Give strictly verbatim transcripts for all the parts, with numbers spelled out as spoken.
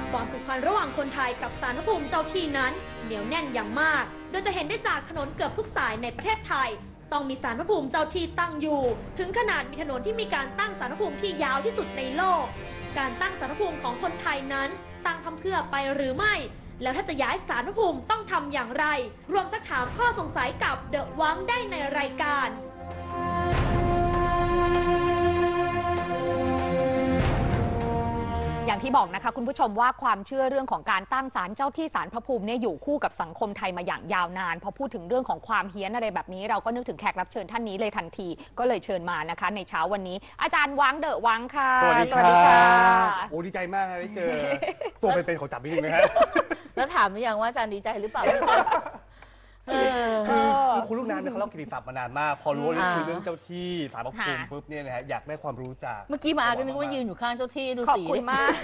ความผูกพันระหว่างคนไทยกับศาลพระภูมิเจ้าที่นั้นเหนียวแน่นอย่างมากโดยจะเห็นได้จากถนนเกือบทุกสายในประเทศไทยต้องมีศาลพระภูมิเจ้าที่ตั้งอยู่ถึงขนาดมีถนนที่มีการตั้งศาลพระภูมิที่ยาวที่สุดในโลกการตั้งศาลพระภูมิของคนไทยนั้นตั้งทำเพื่อไปหรือไม่แล้วถ้าจะย้ายศาลพระภูมิต้องทำอย่างไรรวมสักถามข้อสงสัยกับเดอะวังได้ในรายการอย่างที่บอกนะคะคุณผู้ชมว่าความเชื่อเรื่องของการตั้งศาลเจ้าที่ศาลพระภูมิเนี่ยอยู่คู่กับสังคมไทยมาอย่างยาวนานพอพูดถึงเรื่องของความเฮี้ยนอะไรแบบนี้เราก็นึกถึงแขกรับเชิญท่านนี้เลยทันทีก็เลยเชิญมานะคะในเช้าวันนี้อาจารย์วังเดอะวังค่ะสวัสดีค่ะโอ้ดีใจมากได้เจอตัวเป็นๆของจับนิดนึงไหมฮะแล้วถามหรือยังว่าอาจารย์ดีใจหรือเปล่าคือคุณลูกน้ำเนี่ยเขาเล่ากิตติศัพท์มานานมากพอรู้ว่าคุยเรื่องเจ้าที่ศาลพระภูมิปุ๊บเนี่ยนะฮะอยากได้ความรู้จากเมื่อกี้มาก็นึกว่ายืนอยู่ข้างเจ้าที่ดูสีขอบคุณมาก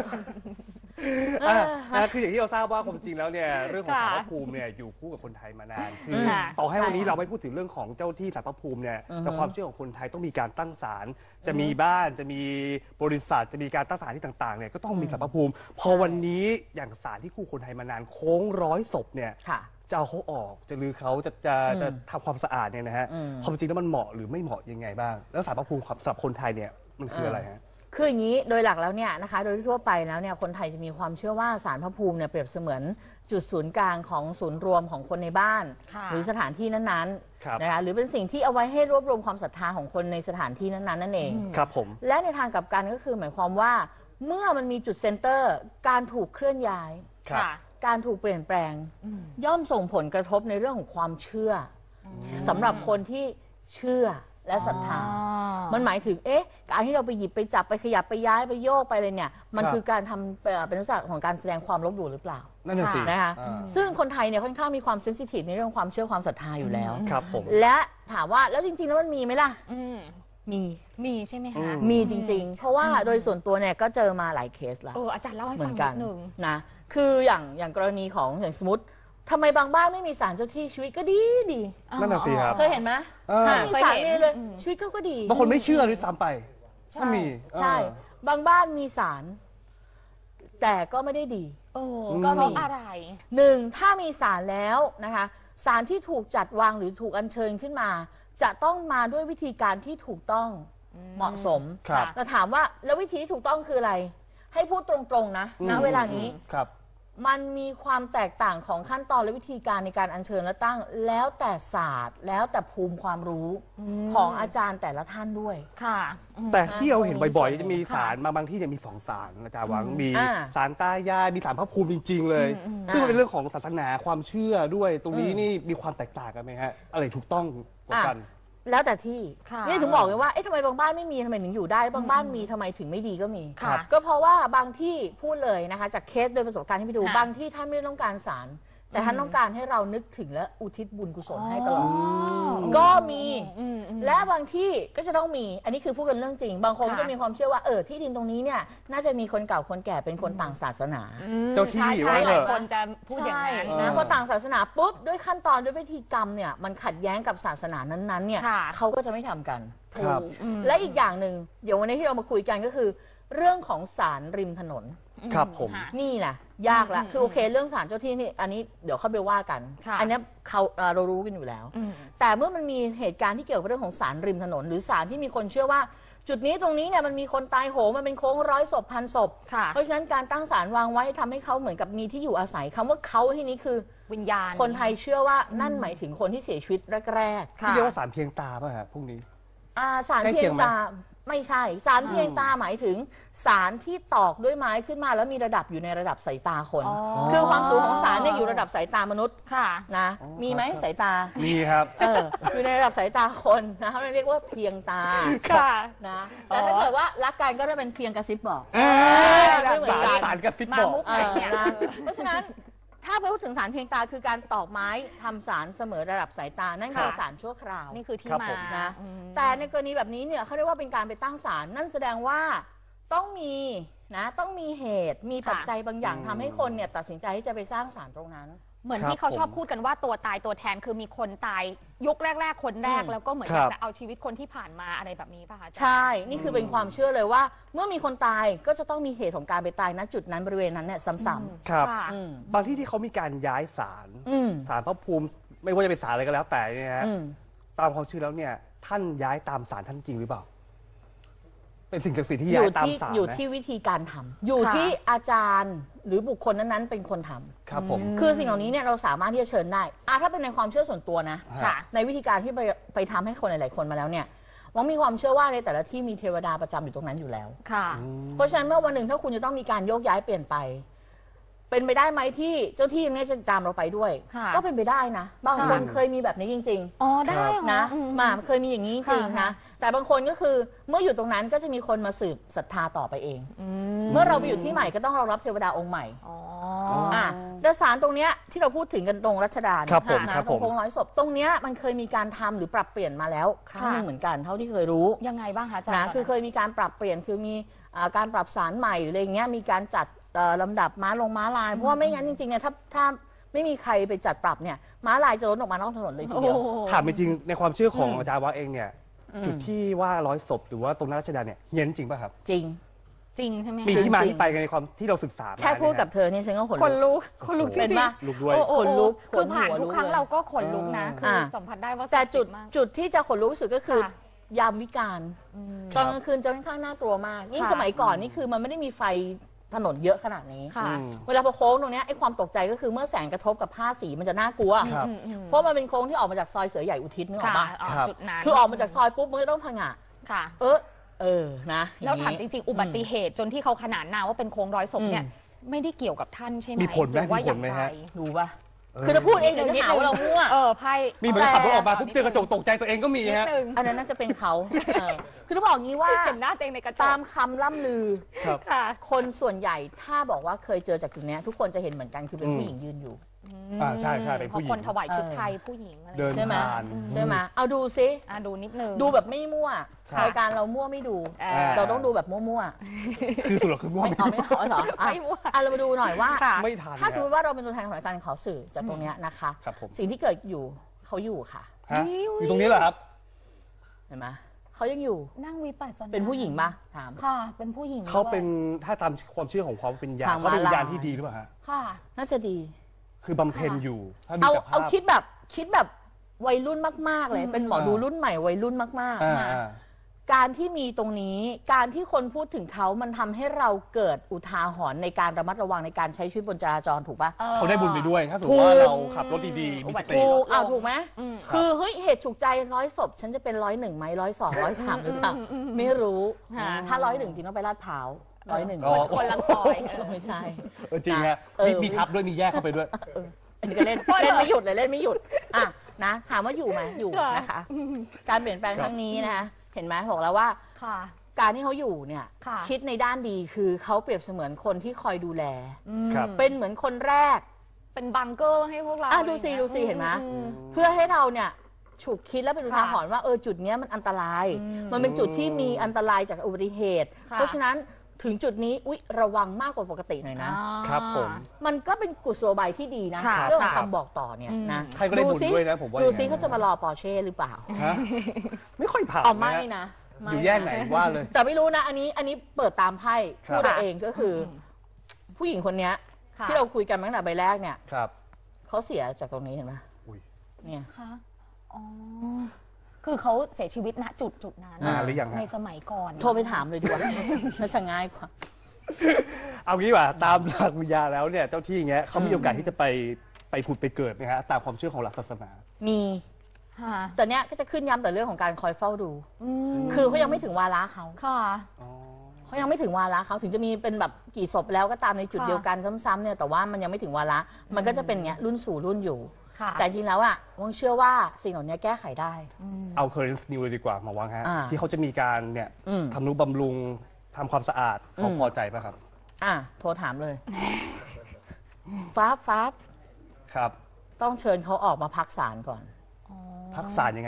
คืออย่างที่เราทราบว่าความจริงแล้วเนี่ยเรื่องของศาลพระภูมิเนี่ยอยู่คู่กับคนไทยมานานคือต่อให้วันนี้เราไม่พูดถึงเรื่องของเจ้าที่ศาลพระภูมิเนี่ยแต่ความเชื่อของคนไทยต้องมีการตั้งศาลจะมีบ้านจะมีบริษัทจะมีการตั้งศาลที่ต่างๆเนี่ยก็ต้องมีศาลพระภูมิพอวันนี้อย่างศาลที่คู่คนไทยมานานโค้งร้อยศพเนี่ยจะเอาเขาออกจะลือเขาจะจะจะทำความสะอาดเนี่ยนะฮะความจริงแล้วมันเหมาะหรือไม่เหมาะยังไงบ้างแล้วศาลพระภูมิสำหรับคนไทยเนี่ยมันคืออะไรฮะคืออย่างนี้โดยหลักแล้วเนี่ยนะคะโดยทั่วไปแล้วเนี่ยคนไทยจะมีความเชื่อว่าศาลพระภูมิเนี่ยเปรียบเสมือนจุดศูนย์กลางของศูนย์รวมของคนในบ้านหรือสถานที่นั้นๆนะคะหรือเป็นสิ่งที่เอาไว้ให้รวบรวมความศรัทธาของคนในสถานที่นั้นๆนั่นเองครับผมและในทางกลับกันก็คือหมายความว่าเมื่อมันมีจุดเซ็นเตอร์การถูกเคลื่อนย้ายการถูกเปลี่ยนแปลงย่อมส่งผลกระทบในเรื่องของความเชื่อสำหรับคนที่เชื่อและศรัทธามันหมายถึงเอ๊ะการที่เราไปหยิบไปจับไปขยับไปย้ายไปโยกไปเลยเนี่ยมันคือการทำเป็นลักษณะของการแสดงความลบหลู่หรือเปล่านั่นแหละสินะคะซึ่งคนไทยเนี่ยค่อนข้างมีความเซนซิทีฟในเรื่องความเชื่อความศรัทธาอยู่แล้วครับผมและถามว่าแล้วจริงๆแล้วมันมีไหมล่ะมีมีใช่ไหมคะมีจริงๆเพราะว่าโดยส่วนตัวเนี่ยก็เจอมาหลายเคสแล้วเอออาจารย์เล่าให้ฟังนิดนึงนะคืออย่างอย่างกรณีของอย่างสมมติทำไมบางบ้านไม่มีศาลเจ้าที่ชีวิตก็ดีดีนั่นน่ะสิครับเคยเห็นไหมมีศาลนี่เลยชีวิตเขาก็ดีบางคนไม่เชื่อหรือซ้ำไปก็มีใช่บางบ้านมีศาลแต่ก็ไม่ได้ดีก็เพราะอะไรหนึ่งถ้ามีศาลแล้วนะคะศาลที่ถูกจัดวางหรือถูกอัญเชิญขึ้นมาจะต้องมาด้วยวิธีการที่ถูกต้องเหมาะสมแต่ถามว่าแล้ววิธีที่ถูกต้องคืออะไรให้พูดตรงๆนะณเวลานี้มันมีความแตกต่างของขั้นตอนและวิธีการในการอัญเชิญและตั้งแล้วแต่ศาสตร์แล้วแต่ภูมิความรู้ของอาจารย์แต่ละท่านด้วยค่ะแต่ที่เราเห็นบ่อยๆจะมีศาลมาบางที่จะมีสองศาลอาจารย์หวังมีศาลตายายมีศาลพระภูมิจริงๆเลยซึ่งเป็นเรื่องของศาสนาความเชื่อด้วยตรงนี้นี่มีความแตกต่างกันไหมฮะอะไรถูกต้องกว่ากันแล้วแต่ที่นี่ถึงบอกเลยว่าเอ๊ะทำไมบางบ้านไม่มีทำไมถึงอยู่ได้บางบ้านมีทำไมถึงไม่ดีก็มีก็เพราะว่าบางที่พูดเลยนะคะจากเคสโดยประสบการณ์ที่ไปดูบางที่ท่านไม่ได้ต้องการศาลแต่ท่านต้องการให้เรานึกถึงและอุทิศบุญกุศลให้ตลอดก็มีและบางที่ก็จะต้องมีอันนี้คือพูดกันเรื่องจริงบางคนก็มีความเชื่อว่าเออที่ดินตรงนี้เนี่ยน่าจะมีคนเก่าคนแก่เป็นคนต่างศาสนาเจ้าที่หลายคนจะพูดอย่างนั้นนะเพราะต่างศาสนาปุ๊บด้วยขั้นตอนด้วยวิธีกรรมเนี่ยมันขัดแย้งกับศาสนานั้นๆเนี่ยเขาก็จะไม่ทำกันและอีกอย่างหนึ่งเดี๋ยววันนี้ที่เรามาคุยกันก็คือเรื่องของศาลริมถนนครับผมนี่แหละยากละคือโอเคเรื่องศาลเจ้าที่นี่อันนี้เดี๋ยวเข้าไปว่ากันอันนี้เขาเรารู้กันอยู่แล้วแต่เมื่อมันมีเหตุการณ์ที่เกี่ยวกับเรื่องของศาลริมถนนหรือศาลที่มีคนเชื่อว่าจุดนี้ตรงนี้เนี่ยมันมีคนตายโหงมันเป็นโค้งร้อยศพพันศพเพราะฉะนั้นการตั้งศาลวางไว้ทำให้เขาเหมือนกับมีที่อยู่อาศัยคำว่าเขาที่นี้คือวิญญาณคนไทยเชื่อว่านั่นหมายถึงคนที่เสียชีวิตแรกๆที่เรียกว่าศาลเพียงตาป่ะฮะพวกนี้ศาลเพียงตาไม่ใช่ศาลเพียงตาหมายถึงศาลที่ตอกด้วยไม้ขึ้นมาแล้วมีระดับอยู่ในระดับสายตาคนคือความสูงของศาลเนี่ยอยู่ระดับสายตามนุษย์นะมีไหมสายตามีครับเอออยู่ในระดับสายตาคนนะเขาเรียกว่าเพียงตาค่ะนะแต่ถ้าเกิดว่ารักกันก็จะเป็นเพียงกระซิบบอกศาลกระซิบบอกเพราะฉะนั้นถ้าไปพูดถึงศาลเพียงตาคือการตอกไม้ทำศาลเสมอระดับสายตานั่นคือศาลชั่วคราวนี่คือที่มานะแต่ในกรณีแบบนี้เนี่ยเขาเรียกว่าเป็นการไปตั้งศาลนั่นแสดงว่าต้องมีนะต้องมีเหตุมีปัจจัยบางอย่างทำให้คนเนี่ยตัดสินใจที่จะไปสร้างศาลตรงนั้นเหมือนครับที่เขาชอบผมพูดกันว่าตัวตายตัวแทนคือมีคนตายยุคแรก ๆ คนแรกอืมแล้วก็เหมือนคอรับยากจะเอาชีวิตคนที่ผ่านมาอะไรแบบนี้ป่ะคะอาจารย์ใช่ นี่คือเป็นความเชื่อเลยว่า เมื่อมีคนตายก็จะต้องมีเหตุของการไปตายณจุดนั้นบริเวณนั้นเนี่ยซ้ำครับค่ะๆอืมบางที่ที่เขามีการย้ายศาลอืมศาลพระภูมิไม่ว่าจะเป็นศาลอะไรก็แล้วแต่เนี่ยฮะอืมตามความเชื่อแล้วเนี่ยท่านย้ายตามศาลท่านจริงหรือเปล่า เป็นสิ่งศักดิ์สิทธิ์ที่อย้ายู่ยตามที่ศาลอยู่นะที่วิธีการทำอยู่ค่ะที่อาจารย์หรือบุคคลนั้นๆเป็นคนทำครับผมคือสิ่งเหล่านี้เนี่ยเราสามารถที่จะเชิญได้อ่ะถ้าเป็นในความเชื่อส่วนตัวนะค่ะในวิธีการที่ไปไปทำให้คนหลายๆคนมาแล้วเนี่ยวังมีความเชื่อว่าในแต่ละที่มีเทวดาประจำอยู่ตรงนั้นอยู่แล้วค่ะเพราะฉะนั้นเมื่อวันหนึ่งถ้าคุณจะต้องมีการโยกย้ายเปลี่ยนไป เป็นไปได้ไหมที่เจ้าที่เนี่ยจะตามเราไปด้วยค่ะก็เป็นไปได้นะ บางคนค่ะเคยมีแบบนี้จริงอ๋อได้เหรอๆ นะอืมมาเคยมีอย่างนี้จริงๆค่ะนะแต่บางคนก็คือเมื่ออยู่ตรงนั้นก็จะมีคนมาสืบศรัทธาต่อไปเองอืเมื่อเราไปอยู่ที่ใหม่ก็ต้องรองรับเทวดาองค์ใหม่อ๋ออ่ะแต่ศาลตรงเนี้ยที่เราพูดถึงกันตรงรัชดาเนี่ยครับผมนะครับ ตผรมงโค้งร้อยศพตรงเนี้ยมันเคยมีการทำหรือปรับเปลี่ยนมาแล้วครั้งหนึ่งเหมือนกันเท่าที่เคยรู้ยังไงบ้างคะอาจารย์นะคือเคยมีการปรับเปลี่ยนคือมีอ่าการปรับสารใหม่หรืออะไรเงี้ยมีการจัดเอ่อลำดับม้าลงม้าลาย เพราะว่าไม่งั้นจริงๆเนี่ยถ้าถ้าไม่มีใครไปจัดปรับเนี่ยม้าลายจะล้นออกมานอกถนนเลยทีโอ้เดียวโหถามจริงๆในความเชื่อของอืมอาจารย์ว่าเองเนี่ยอืมจุดที่ว่าร้อยศพหรือว่าตรงหน้าราชดาเนี่ยเฮี้ยนจริงป่ะครับจริงจริงใช่ไหมมีคะที่มาจริงที่ไปกันในความที่เราศึกษามาแค่พูดกับเนี่ยเธอนี่ฉันก็ขนคนลุกลุกคนลุกจเป็นริงปะๆลุกด้วยโอ้โหขนลุกคือผ่านขนหัวทุกครั้งลุกเลยเราก็ขนลุกนะ คืออ่าสัมผัสได้ว่าแต่จุดศักดิ์สิทธิ์มากจุดที่จะขนลุกที่สุดก็คือค่ะยามวิกาลอืมตอนกลางคืนจะค่อนข้างน่ากลัวมาก ยิ่งค่ะสมัยก่อนนี่คือมันไม่ได้มีไฟถนนเยอะขนาดนี้ค่ะอืมเวลาพอโค้งตรงเนี้ยไอ้ความตกใจก็คือเมื่อแสงกระทบกับผ้าสีมันจะน่ากลัวครับอืมอืมเพราะมันเป็นโค้งที่ออกมาจากซอยเสือใหญ่อุทิศนึกออกค่ะปะอ๋อครับจุดนั้นคือออกมาจากซอยปุ๊บมันก็ต้องพังอ่ะค่ะเออเออนะแล้วถามจอย่งนี้ริง ๆ อุบัติเหตุจนที่เขาขนานนามว่าเป็นโค้งร้อยศพเนี่ยอืมไม่ได้เกี่ยวกับท่านใช่ไหมมีผลไหมรือว่ามีผลไหมฮะอย่างรดูปะคือถ้าพูดเองเดี๋ยวจะหาว่าเรามั่วเออไพ่มีเหมือนขับรถออกมาปุ๊บเจอกระจกตกใจตัวเองก็มีนิดฮะนึงอันนั้นน่าจะเป็นเขาเออคือต้องบอกงี้ว่าเห็นหน้าตัวเองในกระจกตามคำล่ำลือครับค่ะคนส่วนใหญ่ถ้าบอกว่าเคยเจอจากจุดเนี้ยทุกคนจะเห็นเหมือนกันคือเป็นผู้หญิงยืนอยู่อ่าใช่ใช่เป็นผู้หญิงพราะคนถวายชุดเออไทยผู้หญิงอะไรเดินใช่ไหมผ่านใช่ไหมเอาดูซิอ่ะดูนิดนึงดูแบบไม่มั่วครับรายการเรามั่วไม่ดูเออเราต้องดูแบบมั่วคือสุดหรอคือๆง่วงไม่เอาไม่เอาเหรออ่ะไม่มั่วอ่ะเรามาดูหน่อยว่าค่ะไม่ทันถ้าสมมติฮะว่าเราเป็นตัวแทนของรายการขอสื่อจากตรงเนี้ยนะคะครับผมสิ่งที่เกิดอยู่เขาอยู่ค่ะฮะอยู่ตรงนี้เหรอครับเห็นไหมเขายังอยู่นั่งวิปัสสนาเป็นผู้หญิงปะถามค่ะ เป็นผู้หญิงเขาเป็นด้วยถ้าตามความเชื่อของความเป็นญาณทางเขาเป็นวิญญาณม้าลายที่ดีหรือเปล่าฮะค่ะน่าจะดีคือบำเพ็ญอยู่ถ้าดูเอาจากภาเอาพคิดแบบคิดแบบวัยรุ่นมาก ๆ เลยอืมเป็นหมอดูรุ่นใหม่วัยรุ่นมากอ่าค่ะอ่าๆ การที่มีตรงนี้ การที่คนพูดถึงเขามันทำให้เราเกิดอุทาหรณ์ในการระมัดระวังในการใช้ชีวิตบนจราจรถูกปะออเขาได้บุญไปด้วย ถ้าสมมติว่าเราขับรถดีๆ มีสติถูกเอาถูกไหมอืมคือเฮ้ยเหตุฉุกใจร้อยศพฉันจะเป็นร้อยหนึ่งไหมร้อยสองร้อยสามหรือเปล่าอืมอืมอืมไม่รู้ค่ะถ้าร้อยหนึ่งจริงต้องไปลาดพร้าวร้อยหนึ่งอ๋อคนละซอยไม่ใช่เออจริงฮะเออมีมีทับด้วยมีแยกเข้าไปด้วยเอออันนี้ก็เล่น เล่นไม่หยุดเลยเล่นไม่หยุดอ่ะนะถามว่าอยู่ไหมอยู่ค่ะนะคะ การเปลี่ยนแปลงครั้งนี้นะคะเห็นไหมบอกแล้วว่าค่ะการที่เขาอยู่เนี่ยค่ะคิดในด้านดีคือเขาเปรียบเสมือนคนที่คอยดูแลอืมครับเป็นเหมือนคนแรกเป็นบังเกอร์ให้พวกเราอ่ะดูสิอะไรอย่างดูงี้ยสิเห็นไหมอืเพื่อให้เราเนี่ยฉุกคิดและเป็นอุทาหรณ์ค่ะว่าเออจุดเนี้ยมันอันตรายอืมมันเป็นจุดที่มีอันตรายจากอุบัติเหตุค่ะเพราะฉะนั้นถึงจุดนี้อุ๊ยระวังมากกว่าปกติหน่อยนะอ่าครับผมมันก็เป็นกุศโลบายที่ดีนะค่ะเรื่องของครับคำบอกต่อเนี่ยอืมนะใครก็ได้บุญสิด้วยนะผมว่าดูอย่างซินั้นเขาจะมารอปอร์เช่หรือเปล่าฮะไม่ค่อยผ่านเอาไม่นะนะม่อยู่แยกไหนว่าเลยแต่ไม่รู้นะ อันนี้อันนี้เปิดตามไพ่ครับพูดเอาเองก็คืออมผู้หญิงคนเนี้ยค่ะที่เราคุยกันมาตั้งแต่ใบแรกเนี่ยครับเขาเสียจากตรงนี้เห็นไหมอุ้ยเนี่ยค่ะอ๋อ คือเขาเสียชีวิตณจุดจุดนั้นนานหรือยังฮะในสมัยก่อนโทรไปถามเลยดีกว่า น่าจะง่ายกว่าเอางี้ว่าตามหลักวิญญาณแล้วเนี่ยเจ้าที่อย่างเงี้ยเขามีโอกาสที่จะไปไปผุดไปเกิดไหมฮะตามความเชื่อของหลักศาสนามีค่ะแต่เนี้ยก็จะขึ้นย้ำแต่เรื่องของการคอยเฝ้าดูอืมคือเขายังไม่ถึงวาระเขาค่ะเขายังไม่ถึงวาระเขาถึงจะมีเป็นแบบกี่ศพแล้วก็ตามในจุดค่ะเดียวกันซ้ำๆเนี่ยแต่ว่ามันยังไม่ถึงวาระมันก็จะเป็นเงี้ยรุ่นสู่รุ่นอยู่ค่ะแต่จริงแล้วอ่ะวงเชื่อว่าสิ่งเหล่านี้แก้ไขได้เอา current new เลยดีกว่ามาวังฮะอ่าที่เขาจะมีการเนี่ยอืมทำนุบำรุงทำความสะอาดเขาอืมพอใจป่ะครับอ่ะโทรถามเลย ฟ้าฟ้าครับต้องเชิญเขาออกมาพักศาลก่อนพักสารยังไงฮะ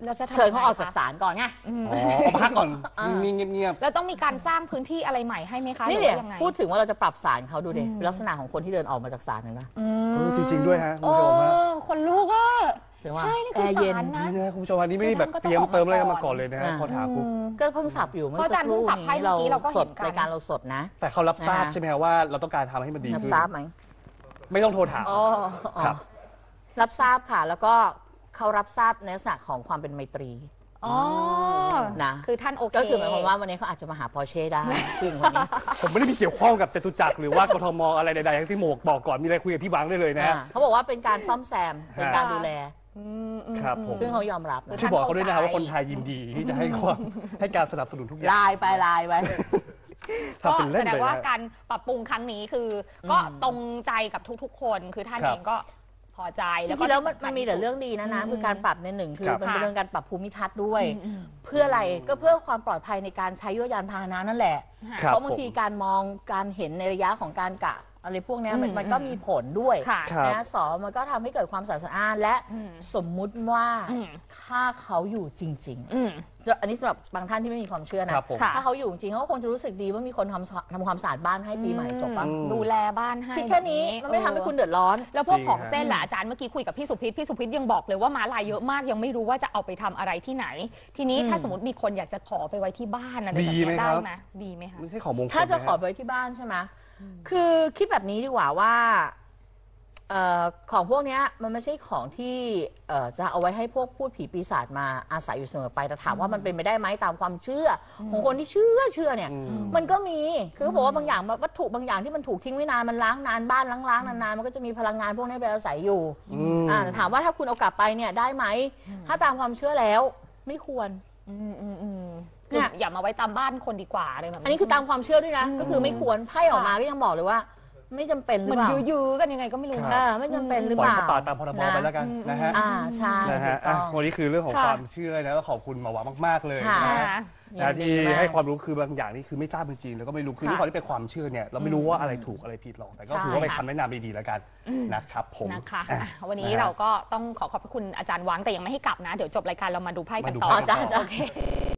เราจะทำเชิญเขาออกยังไงจากคะศาลก่อนไงอืมอ๋อพักก่อนมีเงียบแล้วต้องมีการสร้างพื้นที่อะไรใหม่ให้ไหมคะนี่หรืเดี๋ยอว่ายังไงพูดถึงว่าเราจะปรับศาลเขาดูเด็อืมลักษณะของคนที่เดินออกมาจากศาลเห็นไหมอืๆมเออจริง ๆ ด้วยฮะคุณโอ้ผู้ชมฮะคนลูกอ่ะใช่ว่าใช่นี่คือแอร์เย็นศาลนะนี่นะคุณผู้ชมอันนี้ไม่ได้แบบเตรียมเติมอะไรกันมาก่อนเลยนะฮะพอถามปุ๊บก็เพิ่งสับอยู่เมื่อเพราะอาสัจารกย์ครู่เพิ่งสับให้นี้เมื่อกี้เราก็สเห็ดนกันรายการเราสดนะแต่เขารับทราบนะคะใช่ไหมครับว่าเราต้องการทำให้มันดีรับขึ้นทราบไหมไม่ต้องโทรถามอ๋อครับรับทราบค่ะ แล้วก็เขารับทราบในลักษณะของความเป็นไมตรีอ๋อนะคือท่านโอเคก็คือหมายความว่าวันนี้เขาอาจจะมาหาปอร์เช่ได้ผู้หญิงคนนี้ผมไม่ได้มีเกี่ยวข้องกับจตุจักรหรือว่ากทมอะไรใดๆทั้งที่หมวกบอกก่อนมีอะไรคุยกับพี่บังได้เลยนะฮะอ่าเขาบอกว่าเป็นการซ่อมแซมเป็นการดูแลอืมอืมครับผมซึ่งเขายอมรับนะช่วยบอกเขาด้วยนะครับว่าคนไทยยินดีที่จะให้ความให้การสนับสนุนทุกอย่างไลน์ไปไลน์ไปก็ทำเป็นเล่นแสดไปงว่านะการปรับปรุงครั้งนี้คืออก็ตรงใจกับทุกๆ คนคือท่านครับเองก็พอใจจแล้วก็ริงๆแล้วมันที่สำคัญมันมีแต่เรื่องดีนะนะอืมคือการปรับในหนึ่งคือครับมันเป็นเรื่องการปรับภูมิทัศน์ด้วยอืมอืมเพื่ออะไรก็เพื่อความปลอดภัยในการใช้ยวดยานพาหนะนั่นแหละครับเพราะบางทีผมการมองการเห็นในระยะของการกะอะไรพวกเนี้ยมันอืมมันก็มีผลด้วยค่ะครับนะสองมันก็ทำให้เกิดความสะอาดและอืมสมมุติว่าอืมถ้าเขาอยู่จริงอืมๆ อันนี้สำหรับบางท่านที่ไม่มีความเชื่อนะครับผมค่ะถ้าเขาอยู่จริงเขาก็คงจะรู้สึกดีว่ามีคนทำทำความสะอาดบ้านให้ปีใหม่จบปะอืมดูแลบ้านให้คิดแค่นี้บบมันไม่ทำให้คุณเดือดร้อนแล้วพวกจริงของฮะเส้นแหละอาจารย์เมื่อกี้คุยกับพี่สุพิษพี่สุพิษยังบอกเลยว่าม้าลายเยอะมากยังไม่รู้ว่าจะเอาไปทำอะไรที่ไหน ทีนี้อืมถ้าสมมติมีคนอยากจะขอไปไว้ที่บ้านอะไรแบบดีนี้ไหมได้ครับไหมดีไหมคะไม่ใช่ของมงคลถ้าจะนฮขอไปไว้ที่บ้านใช่ไหมคือคิดแบบนี้ดีกว่าว่าเอ่อของพวกเนี้ยมันไม่ใช่ของที่เอ่อจะเอาไว้ให้พวกพูดผีปีศาจมาอาศัยอยู่เสมอไป แต่ถามว่ามันเป็นไปได้ไหมตามความเชื่ออของคนที่เชื่อเชื่อเนี่ยอืมมันก็มี คือเขาบอกว่าบางอย่างวัตถุบางอย่างที่มันถูกทิ้งไว้นาน มันล้างนานบ้านล้างๆนานๆ มันก็จะมีพลังงานพวกนี้ไปอาศัยอยู่อืมอ่าแต่ถามว่าถ้าคุณเอากลับไปเนี่ยได้ไหม ถ้าตามความเชื่อแล้วไม่ควรอืมอืมอืมเนี่ยอย่ามาไว้ตามบ้านคนดีกว่าอะไรแบบนี้อันนี้คือตามความเชื่อด้วยนะ ก็คือไม่ควร ไพ่ออกมาก็ยังบอกเลยว่า ไม่จำเป็นหเหรืมืออนเปล่ายื้อๆกันยังไงก็ไม่รู้ครัเอบ อไม่จำเป็นหรือปล่เปอยล่าเขาป่าตามพรบไปแล้วกันนะฮะอ่าใช่นะฮะถูกต้อ่ะองวันนี้คือเรื่องของค่ะความเชื่อนะแล้วขอบคุณหมอหวามากๆเลยค่ะนะค่ะนะที่ยินดีมากให้ความรู้คือบางอย่างนี่คือไม่ทราบจริงๆแล้วก็ไม่รู้คือค่ะด้วยความที่เป็นความเชื่อเนี่ยเราไม่รู้ว่าอะไรถูกอะไรผิดหรอกแต่ก็ถือว่าเป็นใช่ค่ะคำแนะนำดีๆแล้วกันนะครับผมนะคะอ่อ่ะวันนี้ะฮะเราก็ต้องขอขอบพระคุณอาจารย์วังแต่ยังไม่ให้กลับนะ เดี๋ยวจบรายการเรามาดูไพ่กันมาดูต่อไพ่อ๋อจ้าจ้าโอเค